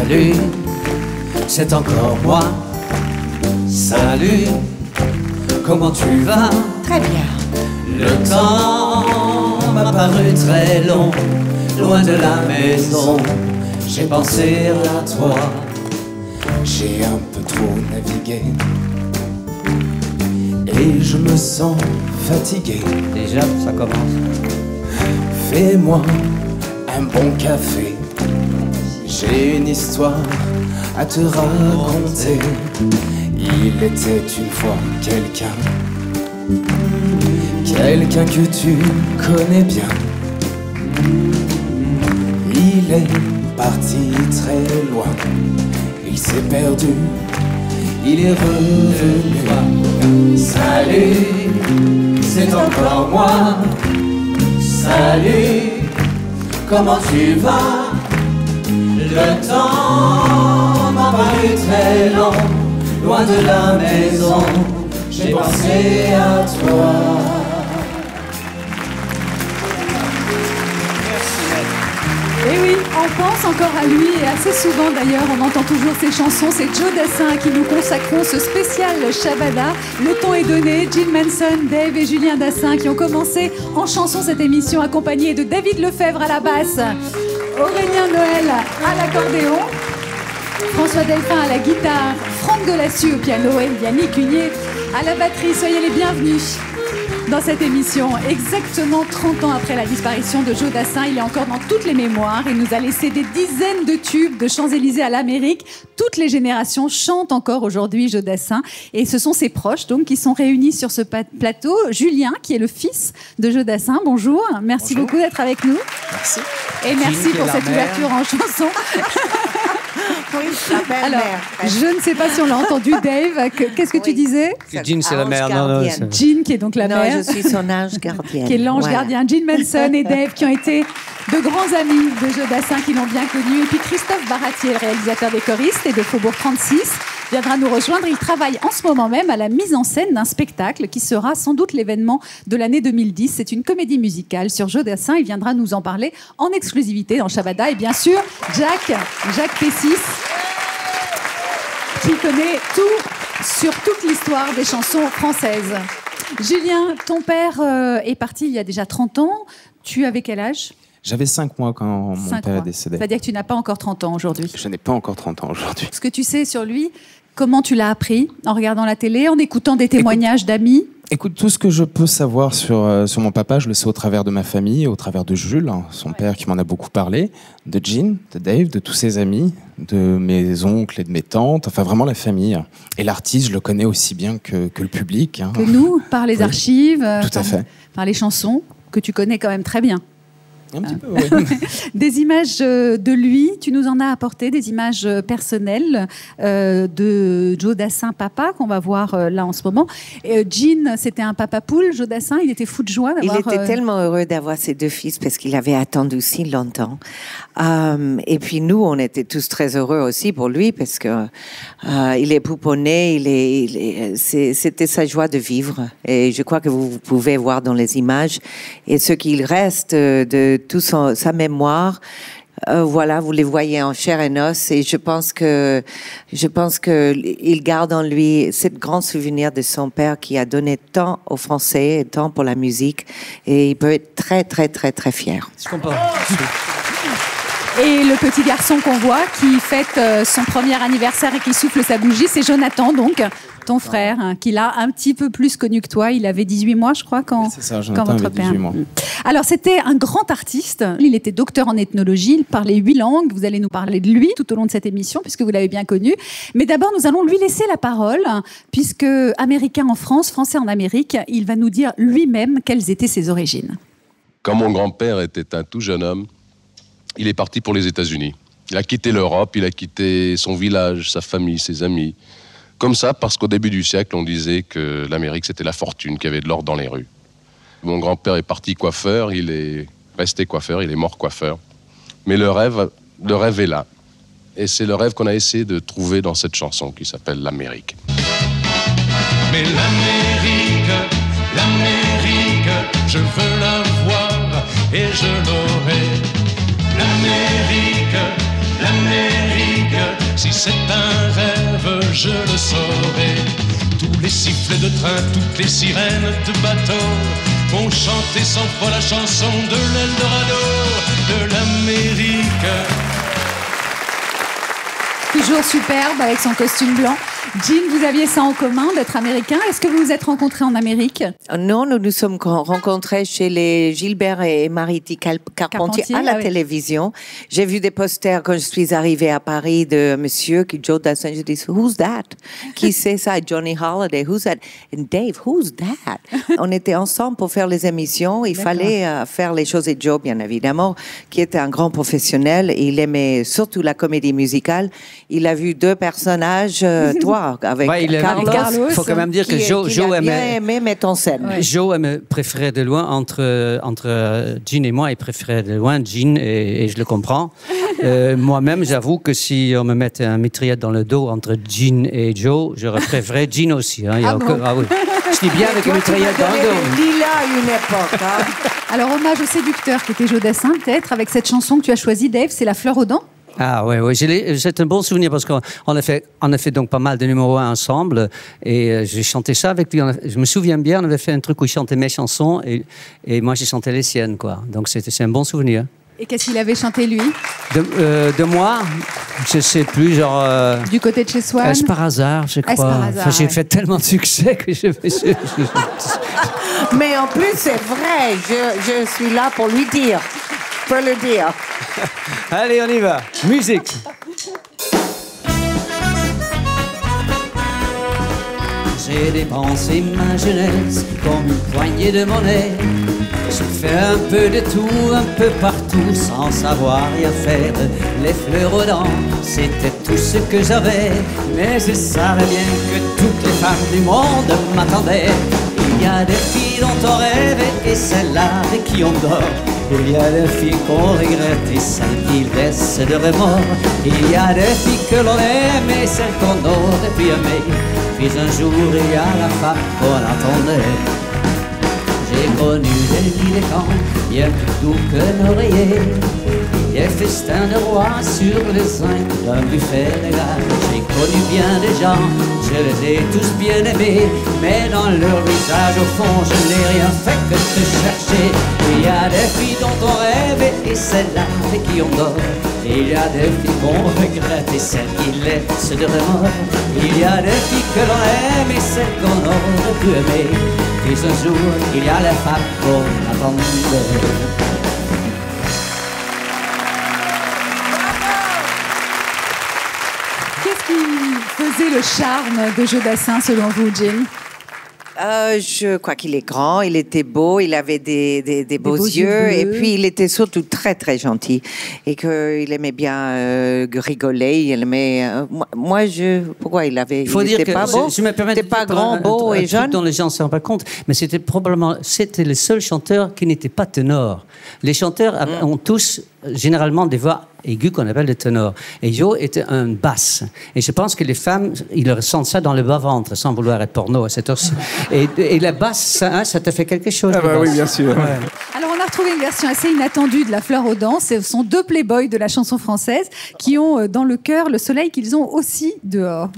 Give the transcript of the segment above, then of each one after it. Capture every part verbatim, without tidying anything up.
Salut, c'est encore moi. Salut, comment tu vas? Très bien. Le temps m'a paru très long, loin de la maison. J'ai pensé à toi. J'ai un peu trop navigué et je me sens fatigué. Déjà, ça commence. Fais-moi un bon café. J'ai une histoire à te raconter. Il était une fois quelqu'un, quelqu'un que tu connais bien. Il est parti très loin, il s'est perdu, il est revenu. Salut, c'est encore moi. Salut, comment tu vas? Le temps m'a paru très long, loin de la maison. J'ai pensé à toi. Et oui, on pense encore à lui et assez souvent d'ailleurs, on entend toujours ses chansons. C'est Joe Dassin à qui nous consacrons ce spécial Shabada. Le ton est donné. Gene Manson, Dave et Julien Dassin qui ont commencé en chanson cette émission, accompagnés de David Lefebvre à la basse, Aurélien Noël à l'accordéon, François Delphin à la guitare, Franck Delassus au piano et Yannick Hunier à la batterie. Soyez les bienvenus dans cette émission. Exactement trente ans après la disparition de Joe Dassin, il est encore dans toutes les mémoires. Il nous a laissé des dizaines de tubes, de Champs-Élysées à l'Amérique. Toutes les générations chantent encore aujourd'hui Joe Dassin. Et ce sont ses proches donc qui sont réunis sur ce plateau. Julien, qui est le fils de Joe Dassin. Bonjour. Merci Bonjour. beaucoup d'être avec nous. Merci. Et merci pour cette ouverture en chanson. Oui, la Alors, belle-mère. je ne sais pas si on l'a entendu, Dave. Que- Qu'est-ce que Oui. tu disais? Jean, c'est la Ange mère. Non, non, gardienne. c'est- Jean, qui est donc la Non, mère. je suis son ange gardienne. Qui est l'ange Voilà. gardien. Gene Manson et Dave qui ont été de grands amis de Joe Dassin, qui l'ont bien connu. Et puis Christophe Baratier, le réalisateur des choristes et de Faubourg trente-six, viendra nous rejoindre. Il travaille en ce moment même à la mise en scène d'un spectacle qui sera sans doute l'événement de l'année deux mille dix. C'est une comédie musicale sur Joe Dassin. Il viendra nous en parler en exclusivité dans Shabada. Et bien sûr, Jack, Jacques Pessis, qui connaît tout sur toute l'histoire des chansons françaises. Julien, ton père euh, est parti il y a déjà trente ans. Tu avais quel âge? J'avais cinq mois quand mon Cinq père mois. est décédé. C'est-à-dire que tu n'as pas encore trente ans aujourd'hui. Je n'ai pas encore trente ans aujourd'hui. Ce que tu sais sur lui, comment tu l'as appris? En regardant la télé, en écoutant des témoignages d'amis? Écoute, tout ce que je peux savoir sur, euh, sur mon papa, je le sais au travers de ma famille, au travers de Jules, hein, son père qui m'en a beaucoup parlé, de Jean, de Dave, de tous ses amis, de mes oncles et de mes tantes, enfin vraiment la famille. Et l'artiste, je le connais aussi bien que, que le public. Hein. Que nous, par les Oui. archives, euh, Tout à par, fait. par les chansons, que tu connais quand même très bien. Un petit peu, oui. Des images euh, de lui, tu nous en as apporté, des images euh, personnelles euh, de Joe Dassin papa, qu'on va voir euh, là en ce moment. Et, euh, Jean, c'était un papa poule, Joe Dassin, il était fou de joie Il d'avoir... était euh, tellement heureux d'avoir ses deux fils parce qu'il avait attendu si longtemps. Euh, et puis nous, on était tous très heureux aussi pour lui parce que euh, il est pouponné, il est, il est, c'est- c'était sa joie de vivre. Et je crois que vous, vous pouvez voir dans les images et ce qu'il reste de toute sa mémoire. Euh, voilà, vous les voyez en chair et os, et je pense que je pense que il garde en lui ce grand souvenir de son père qui a donné tant aux Français et tant pour la musique, et il peut être très très très très fier. Je comprends. Et le petit garçon qu'on voit qui fête euh, son premier anniversaire et qui souffle sa bougie, c'est Jonathan, donc ton frère, hein, qui l'a un petit peu plus connu que toi. Il avait dix-huit mois, je crois, quand, C'est ça, quand Jonathan votre avait père. dix-huit mois. Alors, c'était un grand artiste. Il était docteur en ethnologie. Il parlait huit langues. Vous allez nous parler de lui tout au long de cette émission, puisque vous l'avez bien connu. Mais d'abord, nous allons lui laisser la parole, puisque américain en France, français en Amérique, il va nous dire lui-même quelles étaient ses origines. Quand mon grand-père était un tout jeune homme, il est parti pour les États-Unis. Il a quitté l'Europe, il a quitté son village, sa famille, ses amis. Comme ça, parce qu'au début du siècle, on disait que l'Amérique, c'était la fortune, qu'il y avait de l'or dans les rues. Mon grand-père est parti coiffeur, il est resté coiffeur, il est mort coiffeur. Mais le rêve, le rêve est là. Et c'est le rêve qu'on a essayé de trouver dans cette chanson qui s'appelle l'Amérique. Mais l'Amérique, l'Amérique, je veux la voir et je l'aurai. L'Amérique, l'Amérique, les sifflets de train, toutes les sirènes de bateau vont chanter sans foi la chanson de l'Eldorado, de l'Amérique. Toujours superbe avec son costume blanc. Jean, vous aviez ça en commun d'être américain. Est-ce que vous vous êtes rencontrés en Amérique? Non, nous nous sommes rencontrés chez les Gilbert et Mariti Carpentier, Carpentier à la ah, télévision. Oui. J'ai vu des posters quand je suis arrivée à Paris de monsieur qui Joe Dassin. Je dis, who's that? Qui c'est ça? Johnny Holiday. Who's that? And Dave, who's that? On était ensemble pour faire les émissions. Il fallait euh, faire les choses. Et Joe, bien évidemment, qui était un grand professionnel. Il aimait surtout la comédie musicale. Il a vu deux personnages, euh, toi, avec ouais, il Carlos. Il faut quand même dire que Joe, Joe a bien aimait, aimé mettre en scène. Ouais. Joe aimait, préférait de loin entre, entre Jean et moi, il préférait de loin Jean et, et je le comprends. euh, moi-même, j'avoue que si on me mettait un mitraillette dans le dos entre Jean et Joe, j'aurais préféré Jean aussi. Hein. Il y a ah, encore, bon. ah oui. Je dis bien avec une mitraillette dans le dos. Lila à une époque. Hein. Alors, hommage au séducteur qui était Joe Dassin, peut-être, avec cette chanson que tu as choisie, Dave, c'est La fleur aux dents. Ah oui, oui. C'est un bon souvenir parce qu'on a fait, on a fait donc pas mal de numéros un ensemble et euh, j'ai chanté ça avec lui. A, je me souviens bien, on avait fait un truc où il chantait mes chansons et, et moi j'ai chanté les siennes, quoi. Donc c'est un bon souvenir. Et qu'est-ce qu'il avait chanté lui? De, euh, de moi, je sais plus, genre. Euh, du côté de chez Swan. Est-ce par hasard, je crois. Enfin, j'ai ouais. fait tellement de succès que je. je, je, je... Mais en plus, c'est vrai. Je, je suis là pour lui dire. Pour le dire. Allez, on y va. Musique. J'ai dépensé ma jeunesse comme une poignée de monnaie. J'ai fait un peu de tout, un peu partout, sans savoir rien faire. Les fleurs aux dents, c'était tout ce que j'avais. Mais je savais bien que toutes les femmes du monde m'attendaient. Il y a des filles dont on rêve et celles-là avec qui on dort. Il y a des filles qu'on regrette et celles qui laissent de remords. Il y a des filles que l'on aime et celles qu'on aurait pu aimer. Puis un jour il y a la femme qu'on attendait. J'ai connu des lits de camp, bien plus doux que l'oreiller. Des festins de roi sur le zinc d'un buffet de gare. J'ai connu bien des gens, je les ai tous bien aimés. Mais dans leur visage au fond je n'ai rien fait que te chercher. Il y a des filles dont on rêve et celles-là avec qui on dort. Il y a des filles qu'on regrette et celles qui laissent de remords. Il y a des filles que l'on aime et celles qu'on aurait pu aimer. Puis un jour, il y a les femmes qu'on attendait. Qu'est-ce qui faisait le charme de Joe Dassin selon vous, Jean? Euh, je crois qu'il est grand, il était beau, il avait des, des, des, des beaux, beaux yeux, yeux et puis il était surtout très très gentil et qu'il aimait bien euh, rigoler. Il aimait, euh, moi, moi, je pourquoi il avait, il faut il dire était que pas beau, je me permets, c'était pas grand, un, beau un, et un jeune. Dont les gens ne se rendent pas compte, mais c'était probablement c'était le seul chanteur qui n'était pas ténor. Les chanteurs mm. ont tous généralement des voix aiguës qu'on appelle des ténors. Et Joe était un basse. Et je pense que les femmes, ils ressentent ça dans le bas-ventre, sans vouloir être porno à cette heure-ci. Et, et la basse, ça, hein, ça te fait quelque chose. Ah bah oui, bien sûr. Ouais. Alors, on a retrouvé une version assez inattendue de La fleur aux dents. Ce sont deux playboys de la chanson française qui ont dans le cœur le soleil qu'ils ont aussi dehors.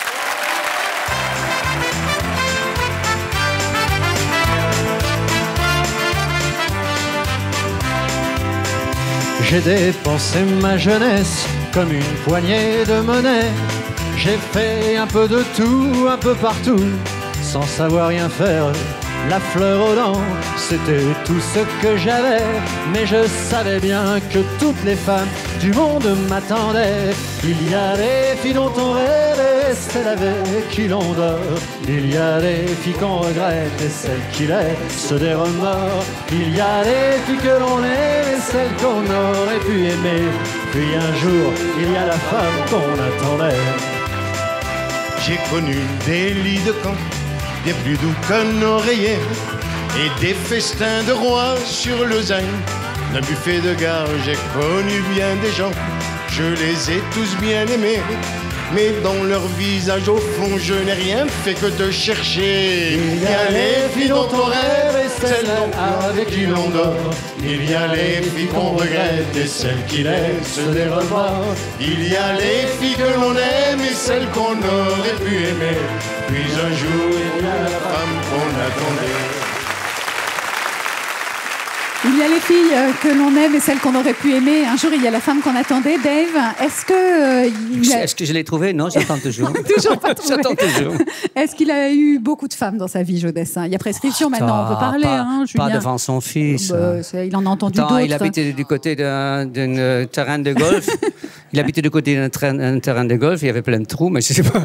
J'ai dépensé ma jeunesse comme une poignée de monnaie. J'ai fait un peu de tout, un peu partout, sans savoir rien faire. La fleur aux dents, c'était tout ce que j'avais. Mais je savais bien que toutes les femmes du monde m'attendaient. Il y a des filles dont on rêve et celles avec qui l'on dort. Il y a des filles qu'on regrette et celles qui laissent des remords. Il y a des filles que l'on aime et celles qu'on aurait pu aimer. Puis un jour, il y a la femme qu'on attendait. J'ai connu des lits de camp, bien plus doux qu'un oreiller, et des festins de roi sur le zinc d'un buffet de gare. J'ai connu bien des gens, je les ai tous bien aimés. mais dans leur visage au fond je n'ai rien fait que te chercher. Il y a les filles dont on rêve et celles avec qui l'on dort. Il y a les filles qu'on regrette et celles qui laissent des remords. Il y a les filles que l'on aime et celles qu'on aurait pu aimer. Puis un jour il y a la femme qu'on attendait. Il y a les filles euh, que l'on aime et celles qu'on aurait pu aimer. Un jour, il y a la femme qu'on attendait. Dave, est-ce que... Euh, il a... Est-ce que je l'ai trouvé? Non, j'attends toujours. toujours pas trouvé. J'attends toujours. Est-ce qu'il a eu beaucoup de femmes dans sa vie, Joe Dassin? Il y a prescription oh, maintenant, on peut parler. Pas, hein, pas devant son fils. Bah, il en a entendu d'autres. Il habitait du côté d'un, d'un terrain de golf. Il habitait du côté d'un terrain, terrain de golf. Il y avait plein de trous, mais je sais pas.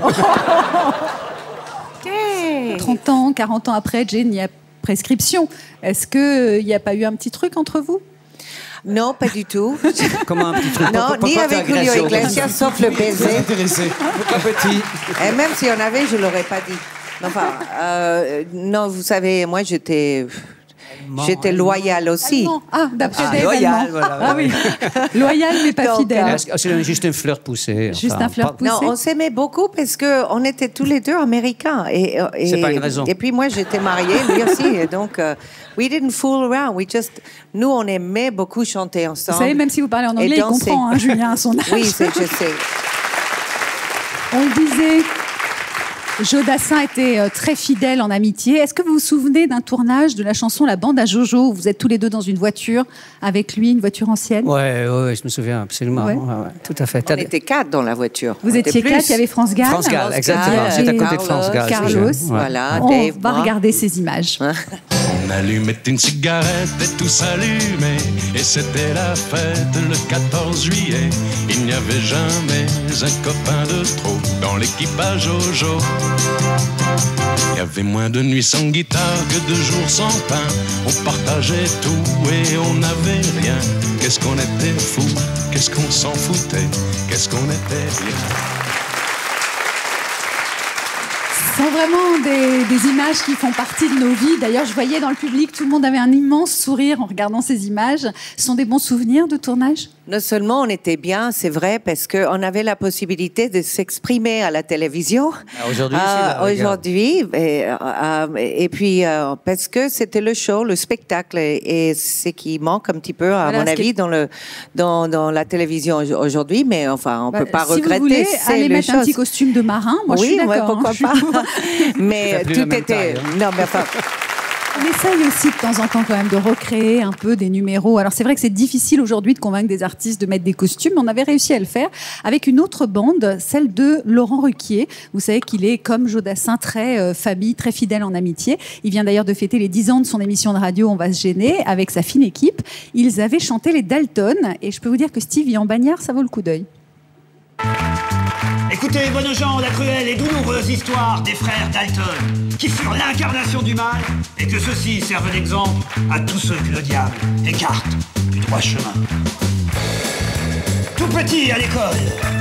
trente ans, quarante ans après, Jane, il y a prescription. Est-ce qu'il n'y a pas eu un petit truc entre vous? Non, pas du tout. Comment un petit truc? Non, pourquoi, ni pourquoi avec Julio Iglesias, sauf le baiser. Pourquoi petit? Et même si on avait, je ne l'aurais pas dit. Enfin, euh, non, vous savez, moi, j'étais... J'étais loyale aussi. Ah, d'après ah, Dave, loyal, voilà. Ah oui, loyale mais pas Donc, fidèle. Est-ce que c'est juste une fleur poussée? Juste enfin, un fleur poussé. Non, on s'aimait beaucoup parce qu'on était tous les deux américains. Et, et, c'est pas une raison. Et puis moi, j'étais mariée, lui aussi. Et donc, uh, we didn't fool around. We just, nous, on aimait beaucoup chanter ensemble. Vous savez, même si vous parlez en anglais, il comprend, hein, Julien, à son âge. Oui, c'est, je sais. On le disait... Joe Dassin était euh, très fidèle en amitié. Est-ce que vous vous souvenez d'un tournage de la chanson La Bande à Jojo où vous êtes tous les deux dans une voiture avec lui, une voiture ancienne? Oui, ouais, je me souviens absolument. Ouais. Ouais, ouais, tout à fait. On était quatre dans la voiture. Vous étiez quatre, il y avait France Gall. France Gall, exactement. Gall, J'étais à côté de France Gall. Carlos. Ouais. Voilà, On Dave, va moi. regarder ces images. On allumait une cigarette et tout s'allumait. Et c'était la fête le quatorze juillet. Il n'y avait jamais un copain de trop dans l'équipage Jojo. Il y avait moins de nuits sans guitare que de jours sans pain. On partageait tout et on n'avait rien. Qu'est-ce qu'on était fous, qu'est-ce qu'on s'en foutait, qu'est-ce qu'on était bien. Ce sont vraiment des, des images qui font partie de nos vies. D'ailleurs, je voyais dans le public, tout le monde avait un immense sourire en regardant ces images. Ce sont des bons souvenirs de tournage? Non seulement on était bien, c'est vrai, parce qu'on avait la possibilité de s'exprimer à la télévision. Ah, aujourd'hui, euh, c'est là, Aujourd'hui, et, euh, et puis euh, parce que c'était le show, le spectacle, et, et c'est qui manque un petit peu, à voilà, mon avis, est... dans, le, dans, dans la télévision aujourd'hui, mais enfin, on ne bah, peut pas si regretter. Si vous voulez c'est aller le mettre chose. un petit costume de marin, moi oui, je suis d'accord. Ouais, pourquoi hein, pas. Mais tout était... Taille, hein. Non, mais enfin... On essaye aussi de temps en temps quand même de recréer un peu des numéros. Alors c'est vrai que c'est difficile aujourd'hui de convaincre des artistes de mettre des costumes, mais on avait réussi à le faire avec une autre bande, celle de Laurent Ruquier. Vous savez qu'il est, comme Joe Dassin, très euh, famille, très fidèle en amitié. Il vient d'ailleurs de fêter les dix ans de son émission de radio On va se gêner avec sa fine équipe. Ils avaient chanté les Dalton et je peux vous dire que Stevie en bagnard, ça vaut le coup d'œil. Écoutez, bonnes gens, la cruelle et douloureuse histoire des frères Dalton, qui furent l'incarnation du mal, et que ceux-ci servent d'exemple à tous ceux que le diable écarte du droit chemin. Tout petit à l'école.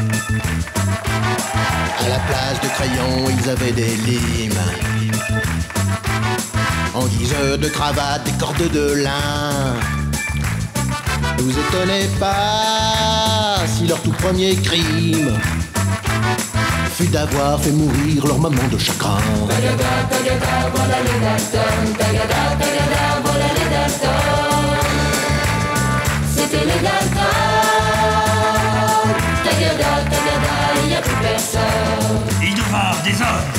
À la place de crayons, ils avaient des limes. En guise de cravate, des cordes de lin. Ne vous étonnez pas si leur tout premier crime fut d'avoir fait mourir leur maman de chagrin. Tagada, tagada, voilà les Dalton. Tagada, tagada, voilà les Dalton. C'était les Dalton. Tagada, tagada, il n'y a plus personne. Ils devinrent des hommes.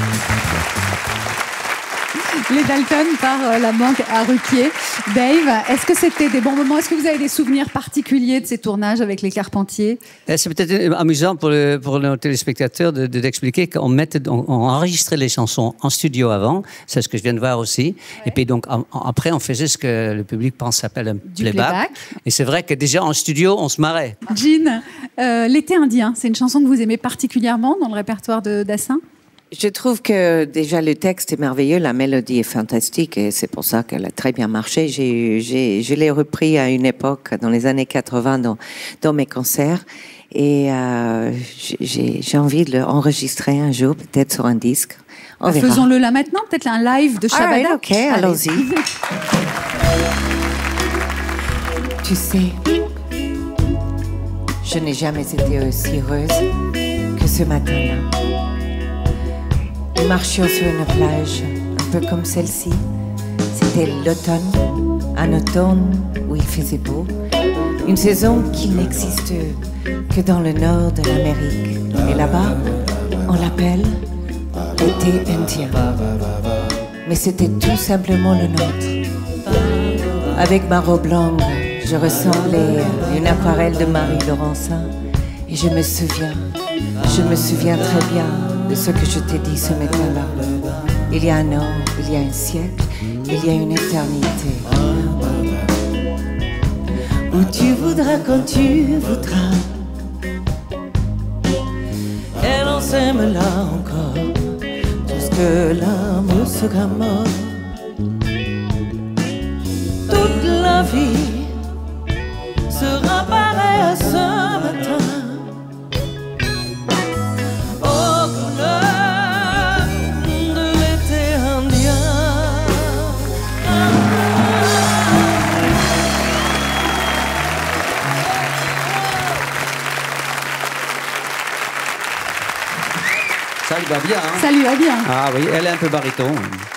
Les Dalton par euh, la banque à Ruquier. Dave, est-ce que c'était des bons moments? Est-ce que vous avez des souvenirs particuliers de ces tournages avec les Carpentiers? C'est peut-être amusant pour, le, pour nos téléspectateurs de, de, d'expliquer qu'on mettait, on, on enregistrait les chansons en studio avant, c'est ce que je viens de voir aussi, ouais. Et puis donc en, après on faisait ce que le public pense s'appelle un du playback. playback. Et c'est vrai que déjà en studio on se marrait. Jean, euh, L'été indien, c'est une chanson que vous aimez particulièrement dans le répertoire de Dassin? Je trouve que déjà le texte est merveilleux, la mélodie est fantastique et c'est pour ça qu'elle a très bien marché. J'ai, j'ai, je l'ai repris à une époque, dans les années quatre-vingts, dans, dans mes concerts et euh, j'ai, j'ai envie de l'enregistrer un jour, peut-être sur un disque. Bah, faisons-le là maintenant, peut-être un live de Shabada. Right, ok, allez. Allons-y. Tu sais, je n'ai jamais été aussi heureuse que ce matin-là. Nous marchions sur une plage, un peu comme celle-ci. C'était l'automne, un automne où il faisait beau. Une saison qui n'existe que dans le nord de l'Amérique. Et là-bas, on l'appelle l'été indien. Mais c'était tout simplement le nôtre. Avec ma robe longue, je ressemblais à une aquarelle de Marie Laurencin. Et je me souviens, je me souviens très bien de ce que je t'ai dit ce matin-là. Il y a un an, il y a un siècle, il y a une éternité. Où tu voudras quand tu voudras. Et l'on s'aime là encore, jusque l'amour sera mort. Toute la vie sera pareille à ce matin. Aux couleurs de l'été indien. Ça lui va bien. Hein. Ça lui va bien. Ah oui, elle est un peu baryton.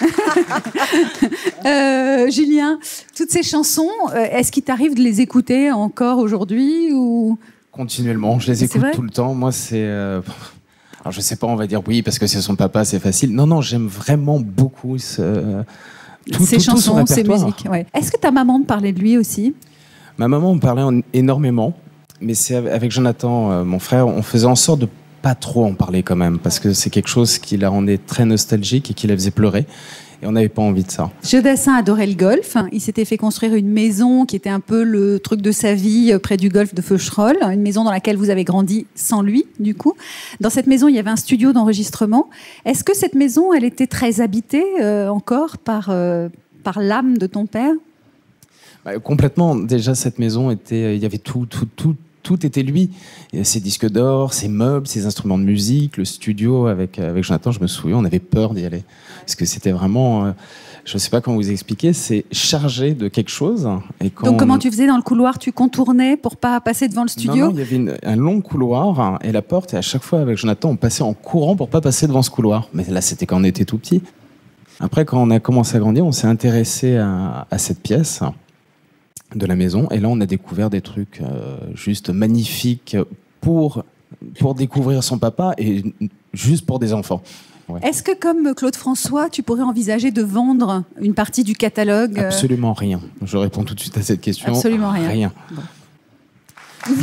euh, Julien, toutes ces chansons, euh, est-ce qu'il t'arrive de les écouter encore aujourd'hui ou... Continuellement, je les écoute tout le temps. Moi, c'est... Euh... Alors, je sais pas, on va dire oui, parce que c'est son papa, c'est facile. Non, non, j'aime vraiment beaucoup ce... tout, ces tout, chansons, tout ces musiques. Ouais. Est-ce que ta maman te parlait de lui aussi? Ma maman me parlait en... énormément, mais c'est avec Jonathan, euh, mon frère, on faisait en sorte de pas trop en parler quand même, parce que c'est quelque chose qui la rendait très nostalgique et qui la faisait pleurer. Et on n'avait pas envie de ça. Jodassin adorait le golf. Il s'était fait construire une maison qui était un peu le truc de sa vie près du golfe de Feucherolles, une maison dans laquelle vous avez grandi sans lui, du coup. Dans cette maison, il y avait un studio d'enregistrement. Est-ce que cette maison, elle était très habitée euh, encore par, euh, par l'âme de ton père? Bah, complètement. Déjà, cette maison était, il y avait tout, tout, tout. Tout était lui. Ses disques d'or, ses meubles, ses instruments de musique, le studio avec, avec Jonathan, je me souviens, on avait peur d'y aller. Parce que c'était vraiment, euh, je ne sais pas comment vous expliquer, c'est chargé de quelque chose. Et quand Donc comment on... tu faisais dans le couloir? Tu contournais pour pas passer devant le studio? Non, non, il y avait une, un long couloir et la porte, et à chaque fois avec Jonathan, on passait en courant pour pas passer devant ce couloir. Mais là, c'était quand on était tout petit. Après, quand on a commencé à grandir, on s'est intéressé à, à cette pièce de la maison, et là on a découvert des trucs euh, juste magnifiques pour, pour découvrir son papa et juste pour des enfants. Ouais. Est-ce que comme Claude François, tu pourrais envisager de vendre une partie du catalogue? Absolument rien. Je réponds tout de suite à cette question. Absolument rien. Rien. Bon.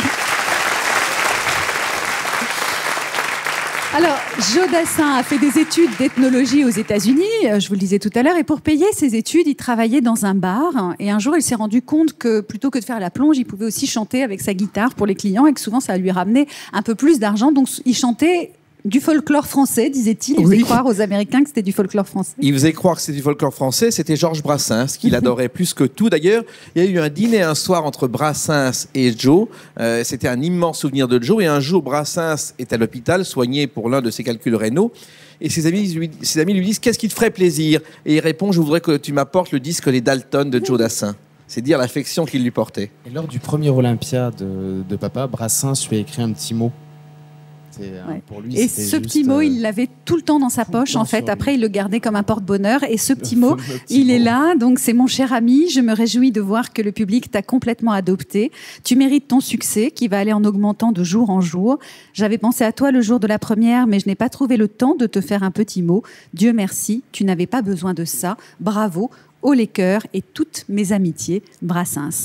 Alors, Jodassin a fait des études d'ethnologie aux États-Unis, je vous le disais tout à l'heure, et pour payer ses études, il travaillait dans un bar. Et un jour, il s'est rendu compte que plutôt que de faire la plonge, il pouvait aussi chanter avec sa guitare pour les clients, et que souvent, ça lui ramenait un peu plus d'argent. Donc, il chantait du folklore français, disait-il. Il faisait oui. croire aux Américains que c'était du folklore français. Il faisait croire que c'était du folklore français. C'était Georges Brassens, qu'il adorait plus que tout. D'ailleurs, il y a eu un dîner un soir entre Brassens et Joe. Euh, c'était un immense souvenir de Joe. Et un jour, Brassens est à l'hôpital, soigné pour l'un de ses calculs rénaux. Et ses amis, lui, ses amis lui disent « Qu'est-ce qui te ferait plaisir ?» Et il répond « Je voudrais que tu m'apportes le disque Les Dalton de Joe Dassin. » C'est dire l'affection qu'il lui portait. Et lors du premier Olympia de, de papa, Brassens lui a écrit un petit mot. Ouais. Pour lui, et ce juste, petit mot, euh... il l'avait tout le temps dans sa poche, en fait. Après, il le gardait comme un porte-bonheur. Et ce petit mot, petit il mot. est là. Donc, c'est mon cher ami. Je me réjouis de voir que le public t'a complètement adopté. Tu mérites ton succès, qui va aller en augmentant de jour en jour. J'avais pensé à toi le jour de la première, mais je n'ai pas trouvé le temps de te faire un petit mot. Dieu merci, tu n'avais pas besoin de ça. Bravo, haut les cœurs et toutes mes amitiés. Brassens.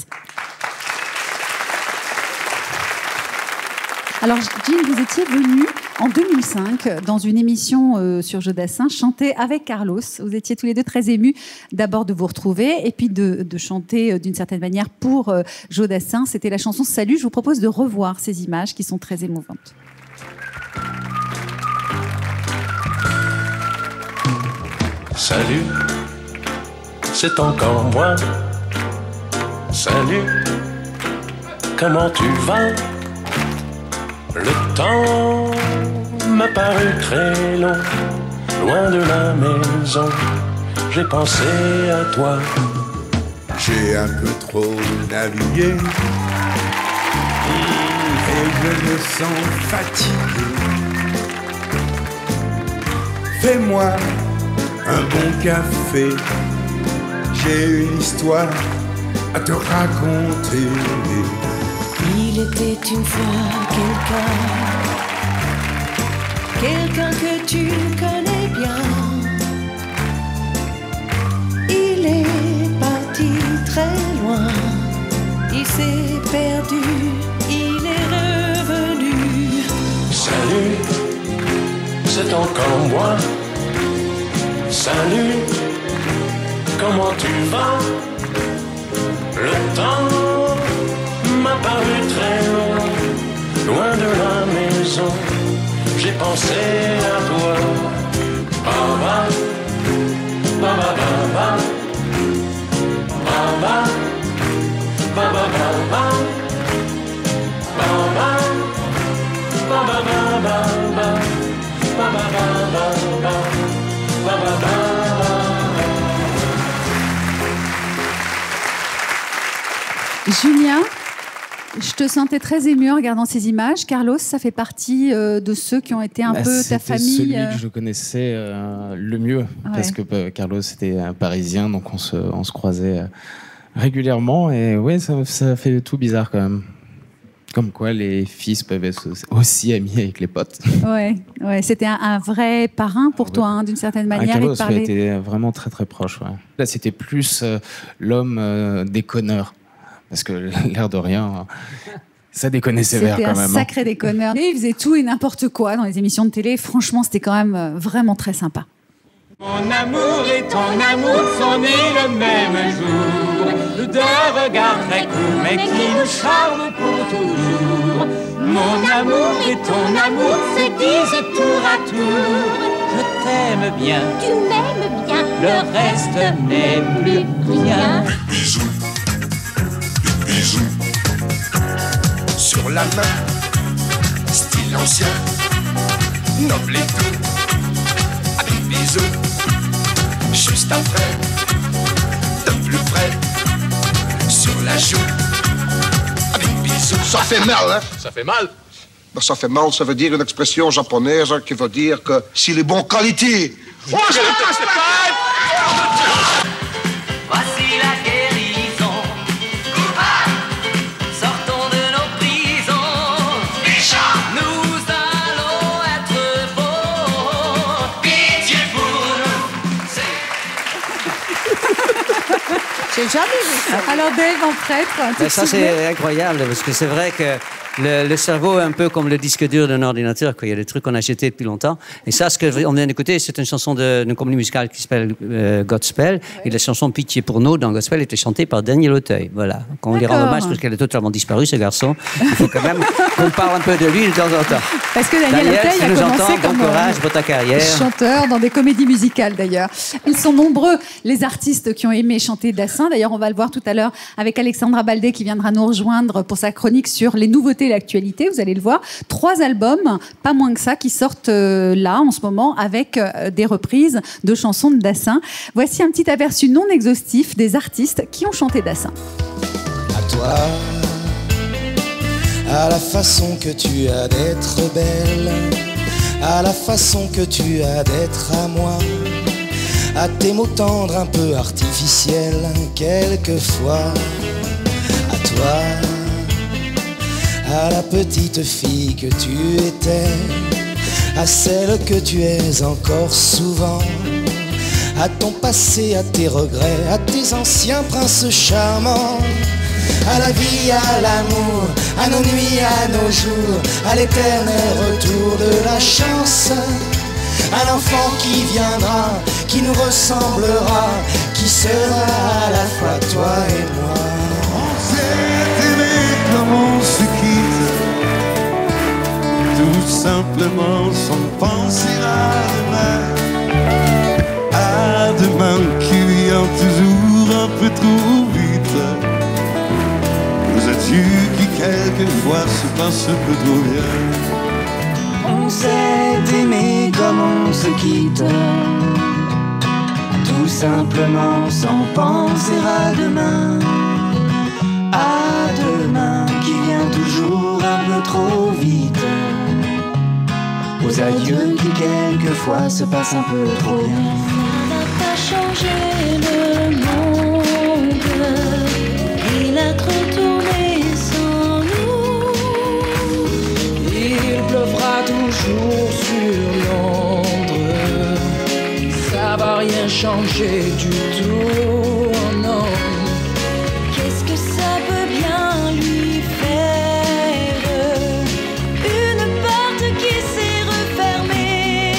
Alors, Jean, vous étiez venu en deux mille cinq dans une émission euh, sur Jodassin chanter avec Carlos. Vous étiez tous les deux très émus d'abord de vous retrouver et puis de, de chanter euh, d'une certaine manière pour euh, Jodassin. C'était la chanson Salut. Je vous propose de revoir ces images qui sont très émouvantes. Salut, c'est encore moi. Salut, comment tu vas? Le temps m'a paru très long, loin de la maison, j'ai pensé à toi. J'ai un peu trop navigué et je me sens fatigué. fais-moi un bon café. J'ai une histoire à te raconter. Il était une fois quelqu'un, quelqu'un que tu connais bien. Il est parti très loin, il s'est perdu, il est revenu. Salut, c'est encore moi. Salut, comment tu vas? Le temps m'a paru très loin, loin de la maison. J'ai pensé à toi. Baba, baba, baba, baba, baba, baba, baba, baba, baba, baba, baba, baba. Julien, je te sentais très ému en regardant ces images. Carlos, ça fait partie euh, de ceux qui ont été un Bah, peu ta famille. C'était celui euh... que je connaissais euh, le mieux, Ouais. parce que euh, Carlos était un Parisien, donc on se, on se croisait euh, régulièrement, et ouais, ça, ça fait tout bizarre quand même. Comme quoi les fils peuvent être aussi amis avec les potes. Ouais, ouais, c'était un, un vrai parrain pour toi, hein, d'une certaine Ah, manière. Carlos et de parler... était vraiment très très proche. Ouais. Là, c'était plus euh, l'homme euh, déconneur, parce que l'air de rien, ça déconnait sévère C'était quand un même. sacré déconneur. Et il faisait tout et n'importe quoi dans les émissions de télé. Franchement, c'était quand même euh, vraiment très sympa. Mon amour et ton amour sont nés le même jour. Deux regards très courts, mais qui nous charment pour toujours. Mon amour et ton amour se disent tour à tour. Je t'aime bien, Tu m'aimes bien, le reste n'est plus rien. Bisous, bisous sur la main, style ancien, noble et tout, avec bisous, juste après, de plus près, sur la joue, avec bisous. Ça fait mal, hein? Ça fait mal. Ben, ça fait mal, ça veut dire une expression japonaise qui veut dire que s'il est bon qualité. Oh, je Voici la guérison. Sortons de nos prisons. Nous allons être beaux. Pitié pour nous. J'ai jamais vu ça. Alors Dave, en prêtre, tu Ben, te ça, souviens c'est incroyable, parce que c'est vrai que le, le cerveau est un peu comme le disque dur d'un ordinateur, quoi. Il y a des trucs qu'on a achetés depuis longtemps. Et ça, ce qu'on vient d'écouter, c'est une chanson de- d'une comédie musicale qui s'appelle euh, Godspell. Et la chanson Pitié pour nous dans Godspell était chantée par Daniel Auteuil. Voilà. Qu'on lui rend D'accord. hommage parce qu'elle a totalement disparu, ce garçon. Il faut quand même qu'on parle un peu de lui de temps en temps. Parce que Daniel Auteuil si a nous commencé entend, bon comme courage pour ta carrière. chanteur dans des comédies musicales d'ailleurs. Ils sont nombreux, les artistes qui ont aimé chanter Dassin. D'ailleurs, on va le voir tout à l'heure avec Alexandra Baldé qui viendra nous rejoindre pour sa chronique sur les nouveautés et l'actualité. Vous allez le voir. Trois albums, pas moins que ça, qui sortent euh, là en ce moment avec euh, des reprises de chansons de Dassin. Voici un petit aperçu non exhaustif des artistes qui ont chanté Dassin. À toi, à la façon que tu as d'être belle, à la façon que tu as d'être à moi, à tes mots tendres un peu artificiels quelquefois, à toi, à la petite fille que tu étais, à celle que tu es encore souvent, à ton passé, à tes regrets, à tes anciens princes charmants, à la vie, à l'amour, à nos nuits, à nos jours, à l'éternel retour de la chance, à l'enfant qui viendra, qui nous ressemblera, qui sera à la fois toi et moi. On s'est aimé comme on se quitte, tout simplement sans penser à demain, à demain qui vient toujours un peu trop vite. Nous as-tu qui quelquefois se passe un peu trop bien? On s'est aimé comme on se quitte, tout simplement sans penser à demain, à demain qui vient toujours un peu trop vite, aux adieux qui quelquefois fois se passe un peu trop bien. Ça n'a pas changé le monde, il a trop tourné sans nous. Il pleuvra toujours sur Londres, ça va rien changer du tout, oh non. Qu'est-ce que ça peut bien lui faire, une porte qui s'est refermée.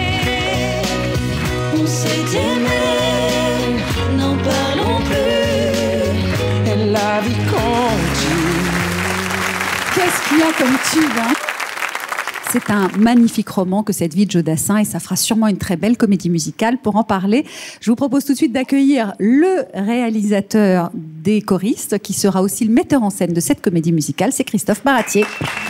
On s'est aimé, n'en parlons plus, et la vie continue. Qu'est-ce qu'il y a comme tube, hein? C'est un magnifique roman que cette vie de Joe Dassin, et ça fera sûrement une très belle comédie musicale. Pour en parler, je vous propose tout de suite d'accueillir le réalisateur des choristes, qui sera aussi le metteur en scène de cette comédie musicale, c'est Christophe Baratier.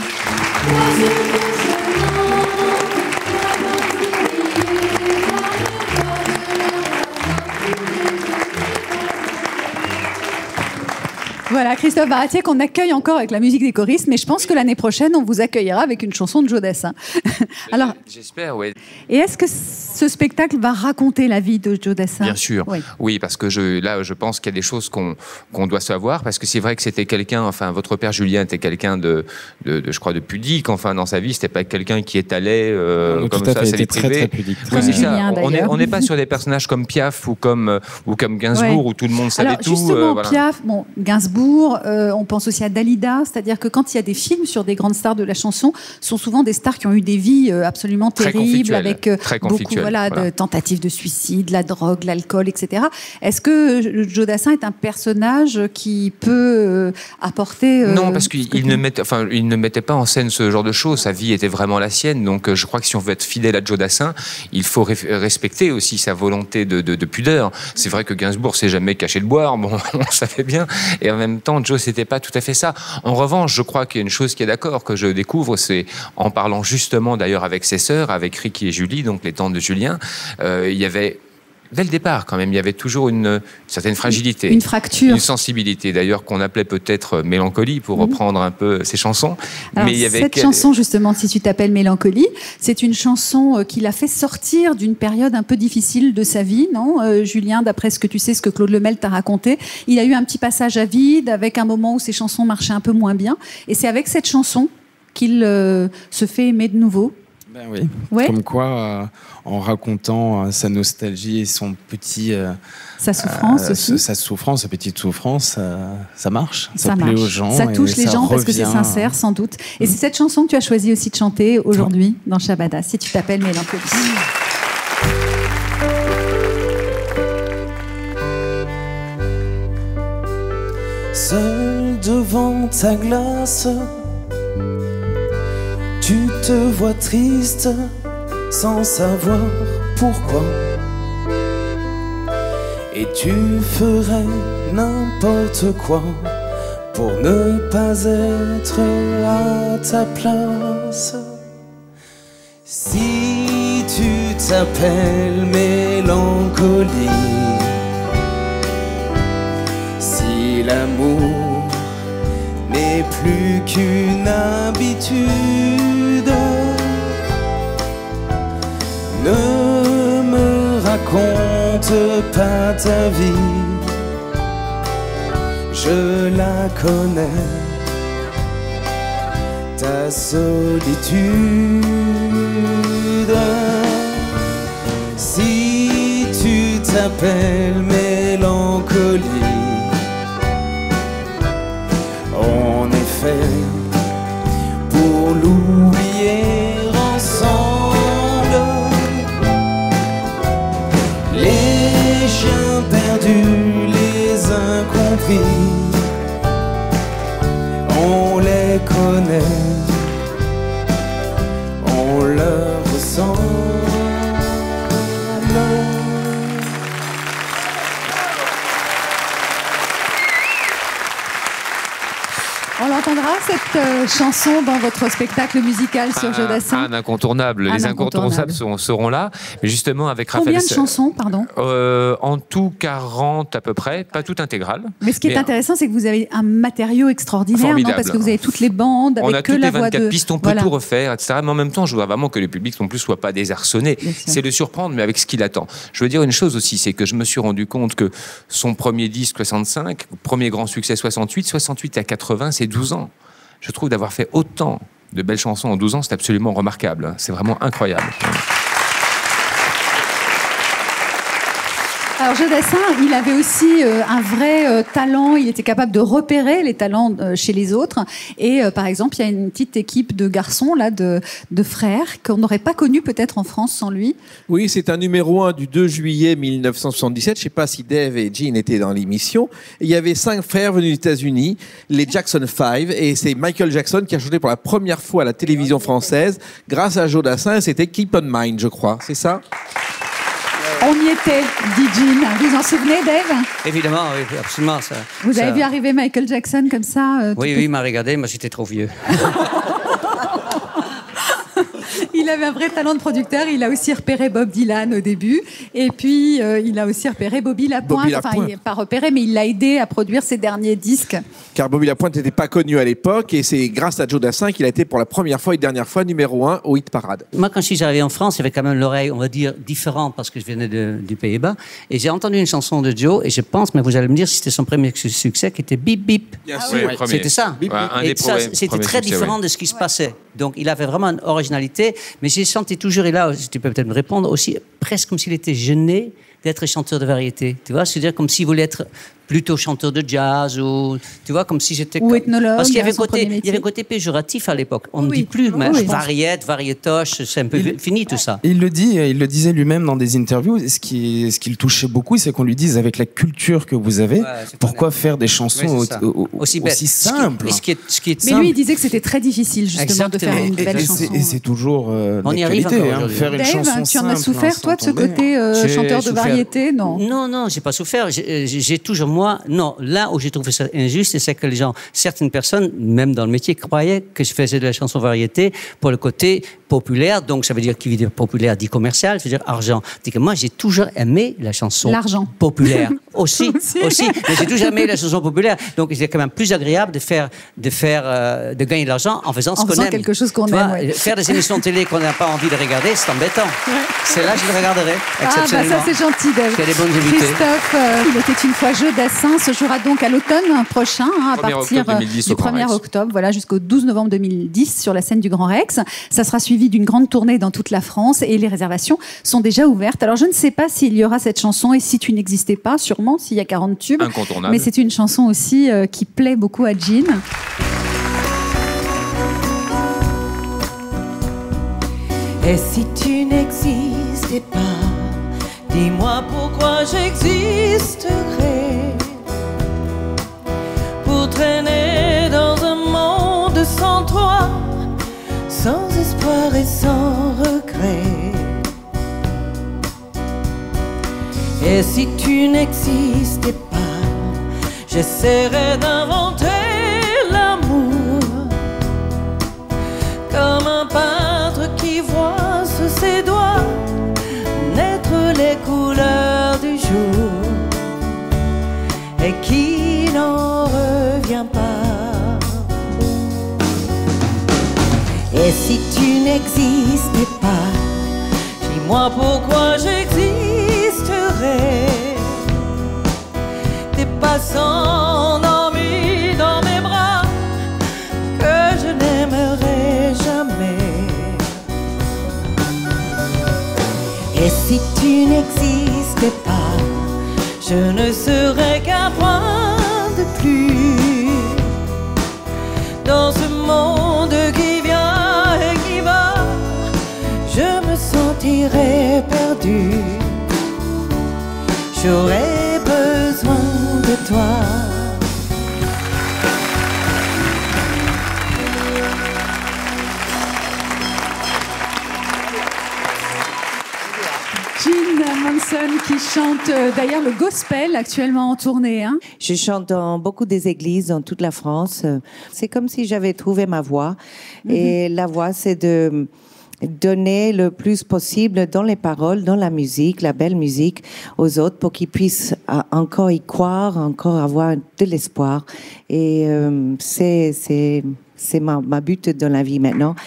Voilà, Christophe Baratier, qu'on accueille encore avec la musique des choristes, mais je pense que l'année prochaine, on vous accueillera avec une chanson de Joe Dassin. Alors, j'espère, oui. Et est-ce que ce spectacle va raconter la vie de Joe Dassin? Bien sûr, oui, oui, parce que je, là, je pense qu'il y a des choses qu'on qu'on doit savoir, parce que c'est vrai que c'était quelqu'un, enfin, votre père Julien était quelqu'un de, de, de, je crois, de pudique, enfin, dans sa vie, c'était pas quelqu'un qui étalait euh, oui, comme tout à ça, fait, sa vie était très, privée. très pudique. Oui, c'est ça. Julien, On n'est on n'est pas sur des personnages comme Piaf ou comme, ou comme Gainsbourg, Ouais. où tout le monde savait Alors, tout. justement, euh, voilà. Piaf, bon, Gainsbourg, euh, on pense aussi à Dalida, c'est-à-dire que quand il y a des films sur des grandes stars de la chanson, ce sont souvent des stars qui ont eu des vies euh, absolument Très terribles, conflictuelles, avec euh, très beaucoup conflictuelles, voilà, voilà. de tentatives de suicide, la drogue, l'alcool, et cetera. Est-ce que Joe Dassin est un personnage qui peut euh, apporter... euh, Non, parce qu'il il ne, mettait, enfin, il ne mettait pas en scène ce genre de choses. Sa vie était vraiment la sienne. Donc, euh, je crois que si on veut être fidèle à Joe Dassin, il faut ré- respecter aussi sa volonté de, de, de pudeur. C'est vrai que Gainsbourg s'est jamais caché de boire. Bon, on le savait bien. Et en même temps, Joe, c'était pas tout à fait ça. En revanche, je crois qu'il y a une chose qui est d'accord, que je découvre, c'est en parlant justement d'ailleurs avec ses sœurs, avec Ricky et Julie, donc les tantes de Julien, euh, il y avait... Dès le départ, quand même, il y avait toujours une, une certaine fragilité. Une fracture. Une sensibilité, d'ailleurs, qu'on appelait peut-être mélancolie, pour reprendre un peu ses chansons. Alors, Mais il y avait cette quel- chanson, justement, Si tu t'appelles Mélancolie, c'est une chanson euh, qui l'a fait sortir d'une période un peu difficile de sa vie, non euh, Julien, d'après ce que tu sais, ce que Claude Lemel t'a raconté, il a eu un petit passage à vide, avec un moment où ses chansons marchaient un peu moins bien. Et c'est avec cette chanson qu'il euh, se fait aimer de nouveau. Ben oui. Ouais. Comme quoi, euh, en racontant euh, sa nostalgie et son petit... euh, Sa souffrance euh, aussi. Sa souffrance, sa petite souffrance, euh, ça marche. Ça, Ça plaît marche. aux gens. Ça et touche les ça gens parce que c'est revient. sincère, sans doute. Et c'est cette chanson que tu as choisi aussi de chanter aujourd'hui dans Shabada, Si tu t'appelles Mélancolie. Seul devant ta glace, tu te vois triste sans savoir pourquoi. Et tu ferais n'importe quoi pour ne pas être à ta place. Si tu t'appelles Mélancolie, si l'amour n'est plus qu'une habitude, ne me raconte pas ta vie, je la connais, ta solitude. Si tu t'appelles Mélancolie, en effet, pour l'oublier ensemble, les chiens perdus, les incompris, on les connaît, on leur ressemble. On l'entendra, cette euh, chanson, dans votre spectacle musical sur Joe Dassin. Un incontournable. Un Les incontournable. incontournables seront, seront là. Mais justement, avec Combien Raphaël... de chansons, pardon? Euh, En tout, quarante à peu près. Pas tout intégral. Mais ce qui est Mais intéressant, c'est que vous avez un matériau extraordinaire, non? Formidable. Parce que vous avez toutes les bandes, avec on a que toutes la les voix vingt-quatre de... pistes, on peut Voilà. tout refaire, et cetera. Mais en même temps, je voudrais vraiment que le public non plus soit pas désarçonné. C'est le surprendre, mais avec ce qu'il attend. Je veux dire une chose aussi, c'est que je me suis rendu compte que son premier disque soixante-cinq, premier grand succès soixante-huit, soixante-huit à quatre-vingts, c'est douze ans. Je trouve d'avoir fait autant de belles chansons en douze ans, c'est absolument remarquable. C'est vraiment incroyable. Alors, Joe Dassin, il avait aussi euh, un vrai euh, talent. Il était capable de repérer les talents euh, chez les autres. Et euh, par exemple, il y a une petite équipe de garçons, là, de, de frères, qu'on n'aurait pas connu peut-être en France sans lui. Oui, c'est un numéro un du deux juillet mille neuf cent soixante-dix-sept. Je ne sais pas si Dave et Gene étaient dans l'émission. Et il y avait cinq frères venus des États-Unis, les Jackson Five. Et c'est Michael Jackson qui a chanté pour la première fois à la télévision française grâce à Joe Dassin. C'était Keep on Mind, je crois. C'est ça? On y était, dit Gene. Vous vous en souvenez, Dave? Évidemment, oui, absolument. Ça, Vous ça- avez vu arriver Michael Jackson comme ça euh, tout Oui, petit- oui, il m'a regardé, mais j'étais trop vieux. Il avait un vrai talent de producteur. Il a aussi repéré Bob Dylan au début. Et puis, euh, il a aussi repéré Bobby Lapointe. Bobby Enfin, Lapointe. il n'a pas repéré, mais il l'a aidé à produire ses derniers disques. Car Bobby Lapointe n'était pas connu à l'époque. Et c'est grâce à Joe Dassin qu'il a été pour la première fois et dernière fois numéro un au hit parade. Moi, quand je suis arrivé en France, il y avait quand même l'oreille, on va dire, différente parce que je venais de- du Pays-Bas. Et j'ai entendu une chanson de Joe, et je pense, mais vous allez me dire si c'était son premier su- succès, qui était Bip Bip. Bien sûr. Oui, le premier. C'était ça. Bip, Bip. Ouais, un Et des ça, premiers- c'était premiers très succès, différent oui. de ce qui se passait. Donc, il avait vraiment une originalité, mais j'ai senti toujours, et là, tu peux peut-être me répondre aussi, presque comme s'il était gêné d'être chanteur de variété. Tu vois, c'est-à-dire comme s'il voulait être plutôt chanteur de jazz ou tu vois comme si j'étais Ou ethnologue, parce qu'il y avait un son côté premier il y avait un côté péjoratif à l'époque. On ne Oui. dit plus mais Oui. variette, variétoche, c'est un peu fini tout ça. Il le dit, il le disait lui-même dans des interviews. Ce qui, ce qui le touchait beaucoup, c'est qu'on lui dise avec la culture que vous avez, pourquoi faire des chansons Ouais, c'est ça. au- au- Aussi bête. aussi Ce qui- simples. et ce qui est- ce qui est Mais simple. lui, il disait que c'était très difficile, justement, de faire une Et- belle et chanson. c'est- Et c'est toujours euh, On y arrive d'actualité, encore hein, aujourd'hui. faire une Dave, chanson tu en as simple, souffert, toi, de ce instantanée. côté euh, J'ai chanteur de souffert. variété, non? Non, non, j'ai pas souffert. J'ai j'ai toujours, moi, non, là où j'ai trouvé ça injuste, c'est que les gens, certaines personnes, même dans le métier, croyaient que je faisais de la chanson variété pour le côté populaire. Donc, ça veut dire qui veut dire populaire dit commercial, c'est-à-dire argent. C'est que moi, j'ai toujours aimé la chanson L'argent. populaire. Aussi, Aussi. aussi. Mais j'ai toujours aimé la chanson populaire. Donc, c'est quand même plus agréable de faire, de faire, euh, de gagner de l'argent en faisant ce En qu'on faisant aime. quelque chose qu'on Tu vois, aime, ouais. Faire des émissions de télé qu'on n'a pas envie de regarder, c'est embêtant. C'est là que je le regarderai. Ah, bah exceptionnellement. ça, c'est gentil, Dave. Parce qu'il y a des bonnes invités. Christophe, euh, il était une fois Joe Dassin, se jouera donc à l'automne prochain, hein, à premier partir octobre deux mille dix du au Grand premier Rex. octobre, voilà, jusqu'au douze novembre deux mille dix sur la scène du Grand Rex. Ça sera suivi d'une grande tournée dans toute la France et les réservations sont déjà ouvertes. Alors, je ne sais pas s'il y aura cette chanson et si tu n'existais pas, sûrement, s'il y a quarante tubes. Incontournable. Mais c'est une chanson aussi euh, qui plaît beaucoup à Gene. Et si tu n'existais pas, dis-moi pourquoi j'existerais. Pour traîner dans un monde sans toi, sans espoir et sans regret. Et si tu n'existais pas, j'essaierais d'inventer l'amour comme un peintre qui voit sous ses doigts naître les couleurs du jour et qui n'en revient pas. Et si tu n'existais pas, dis-moi pourquoi j'existerais. Des passants endormis dans mes bras que je n'aimerais jamais. Et si tu n'existais pas, je ne serais qu'un point de plus dans ce monde qui vient et qui va. Je me sentirais perdu. J'aurais besoin de toi. Gene Manson qui chante euh, d'ailleurs le gospel actuellement en tournée. Hein. Je chante dans beaucoup des églises dans toute la France. C'est comme si j'avais trouvé ma voix. Mm-hmm. Et la voix, c'est de donner le plus possible dans les paroles, dans la musique, la belle musique aux autres pour qu'ils puissent euh, encore y croire, encore avoir de l'espoir. Et euh, c'est, c'est, c'est ma, ma but dans la vie maintenant.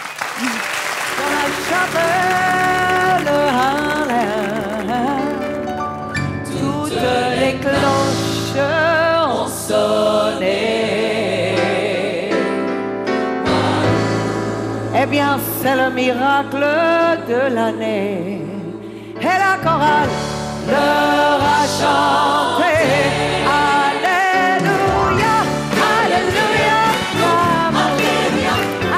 Eh bien, c'est le miracle de l'année. Et la chorale leur a chanté. Alléluia, Alléluia, Alléluia,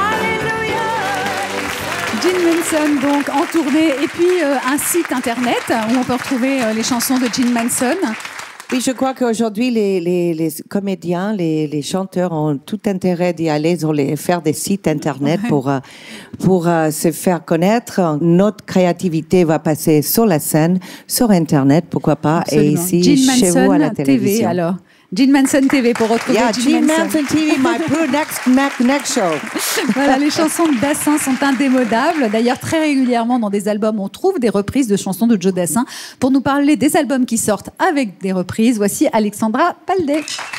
Alléluia. Gene Manson, donc, en tournée. Et puis, euh, un site internet où on peut retrouver euh, les chansons de Gene Manson. Oui, je crois qu'aujourd'hui, les, les, les comédiens, les, les chanteurs ont tout intérêt d'y aller, sur les, faire des sites Internet pour, euh, pour euh, se faire connaître. Notre créativité va passer sur la scène, sur Internet, pourquoi pas, Absolument. et ici, Gene chez vous, à la Manson télévision. T V, alors. Gene Manson T V pour retrouver yeah, Gene, Gene Manson. Manson T V, my poor next, next, next show. Voilà, les chansons de Dassin sont indémodables. D'ailleurs, très régulièrement dans des albums, on trouve des reprises de chansons de Joe Dassin. Pour nous parler des albums qui sortent avec des reprises, voici Alexandra Paldé.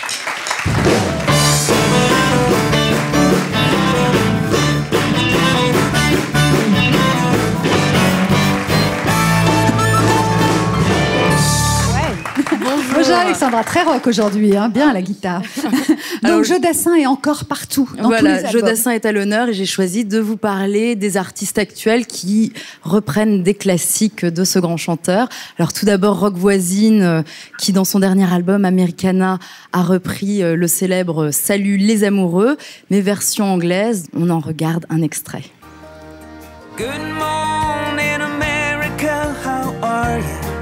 Bonjour Alexandra, très rock aujourd'hui, hein, bien à la guitare. Donc Alors, Joe Dassin est encore partout. Dans voilà, tous les Joe Dassin est à l'honneur et j'ai choisi de vous parler des artistes actuels qui reprennent des classiques de ce grand chanteur. Alors tout d'abord Rock Voisine, qui dans son dernier album Americana a repris le célèbre Salut les amoureux, mais version anglaise. On en regarde un extrait. Good morning America, how are you?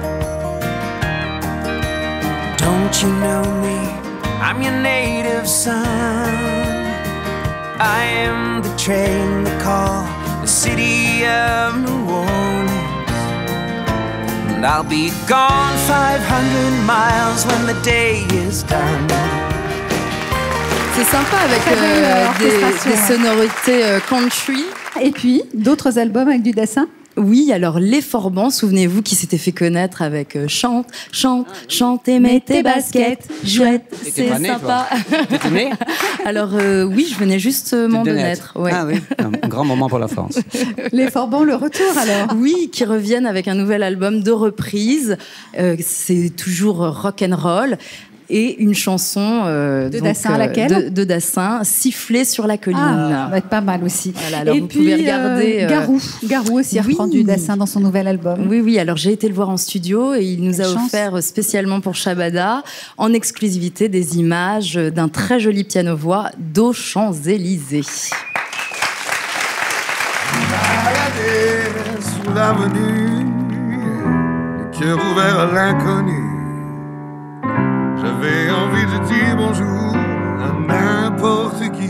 Don't you know me? I'm your native son. I am the train, the call, the city of New Orleans. And I'll be gone five hundred miles when the day is done. C'est sympa avec euh, des, des sonorités euh, country. Et puis, d'autres albums avec du Dassin? Oui, alors Les Forbans, souvenez-vous, qui s'était fait connaître avec euh, Chante, chante, chante et mets tes baskets, chouette, c'est sympa. T'étais né? Alors euh, oui, je venais justement de naître. Ouais. Ah oui, un grand moment pour la France. Les Forbans, le retour alors? Oui, qui reviennent avec un nouvel album de reprise. Euh, c'est toujours rock'n'roll. Et une chanson euh, de donc, Dassin, euh, laquelle? de, de Dassin, Siffler sur la colline. Ah, ça va être pas mal aussi. Voilà, alors et vous puis, pouvez regarder. Euh, Garou, Garou aussi oui. reprend du Dassin dans son nouvel album. Oui, oui. Alors j'ai été le voir en studio et il nous Quelle a chance. offert spécialement pour Shabada, en exclusivité, des images d'un très joli piano-voix d'Aux Champs-Élysées. Balader sous l'avenue, le cœur ouvert à l'inconnu. J'avais envie de dire bonjour à n'importe qui.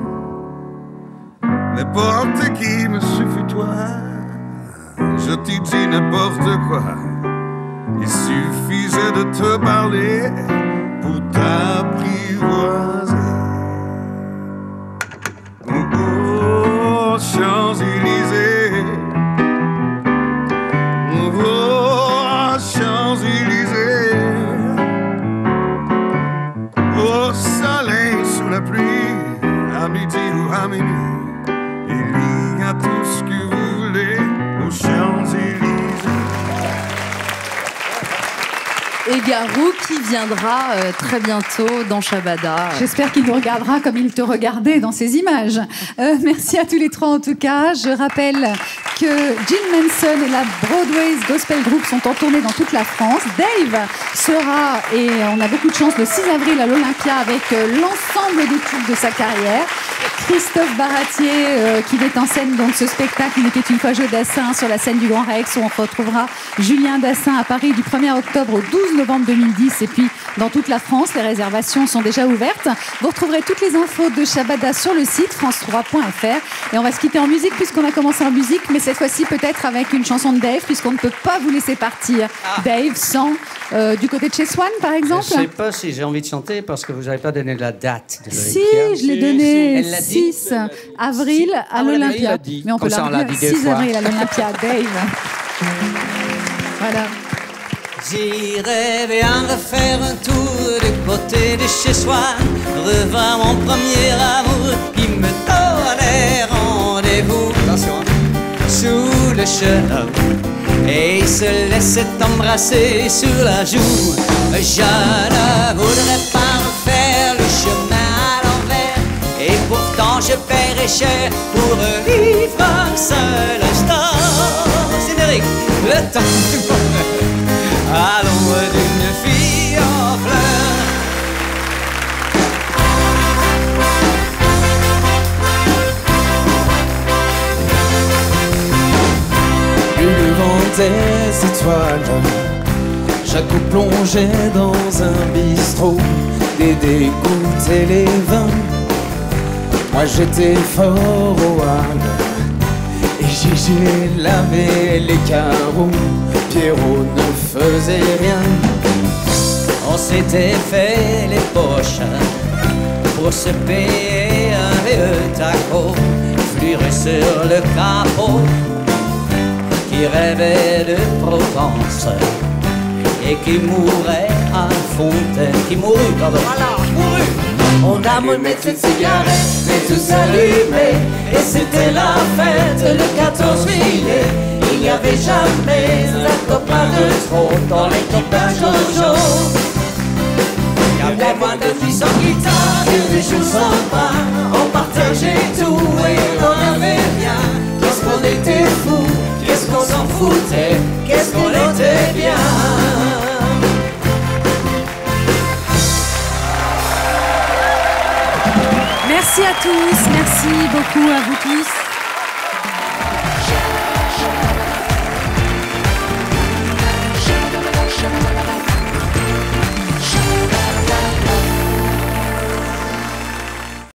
N'importe qui me suffit toi. Je t'y dis n'importe quoi. Il suffisait de te parler pour t'apprivoiser. Oh, oh, Champs-Élysées. Oh, Champs-Élysées. Au soleil, sous la pluie, à midi ou à minuit, il y a tout ce que vous voulez aux Champs-Élysées. Et Garou qui viendra euh, très bientôt dans Shabada. J'espère qu'il nous regardera comme il te regardait dans ces images. Euh, merci à tous les trois en tout cas. Je rappelle que Gene Manson et la Broadway's Gospel Group sont en tournée dans toute la France. Dave sera, et on a beaucoup de chance, le six avril à l'Olympia avec l'ensemble des tubes de sa carrière. Christophe Baratier euh, qui met en scène donc ce spectacle Il était une fois Joe Dassin sur la scène du Grand Rex où on retrouvera Julien Dassin à Paris du premier octobre au douze novembre deux mille dix et puis dans toute la France. Les réservations sont déjà ouvertes. Vous retrouverez toutes les infos de Shabada sur le site france trois point f r et on va se quitter en musique puisqu'on a commencé en musique mais cette fois-ci peut-être avec une chanson de Dave puisqu'on ne peut pas vous laisser partir. Ah. Dave sans euh, du côté de chez Swan par exemple. Je ne sais pas si j'ai envie de chanter parce que vous n'avez pas donné la date de Si, je l'ai donné six avril à Ah, l'Olympia. dit. Mais on peut Comme ça, la on l'a dit deux six fois. avril à l'Olympia, Dave. Voilà. J'irai bien refaire un tour du côté de chez soi, revoir mon premier amour qui me donnait rendez-vous sous le chemin et se laissait embrasser sur la joue. Je ne voudrais pas refaire le chemin à l'envers et pourtant je paierais cher pour vivre un seul instant. Générique, le temps du bonheur à l'ombre d'une fille en fleurs. Et devant des étoiles, Jaco plongeait dans un bistrot, des dégoûts et les vins. Moi j'étais fort au hall, et Gigi lavait les carreaux, Pierrot ne faisait rien. On s'était fait les poches pour se payer un vieux taco, fleurir sur le capot, qui rêvait de Provence et qui mourait à Fontaine, qui mourut, pardon, voilà, mourut. On allumait une cigarette et tous allumés, et c'était la fête le quatorze juillet. Il n'y avait jamais un copain de trop dans les copains Jojo. Il y avait moins de filles sans guitare que des choses sans bras. On partageait tout et on n'avait rien. Qu'est-ce qu'on était fous, qu'est-ce qu'on s'en foutait, qu'est-ce qu'on était bien. Merci à tous, merci beaucoup à vous tous.